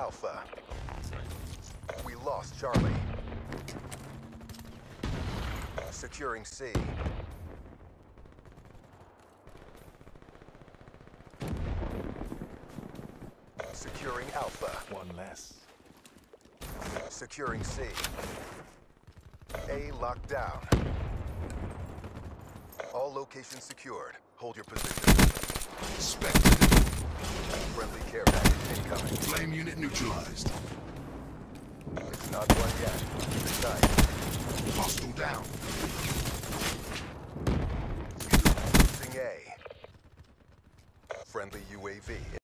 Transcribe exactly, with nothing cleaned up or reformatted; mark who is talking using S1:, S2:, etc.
S1: Alpha. We lost Charlie. Securing C. Securing Alpha.
S2: One less.
S1: Securing C. A locked down. All locations secured. Hold your position.
S3: Spectre.
S1: Friendly care package incoming.
S3: Flame unit neutralized.
S1: It's not one yet. Nice.
S3: Hostile down.
S1: Losing A. Friendly U A V.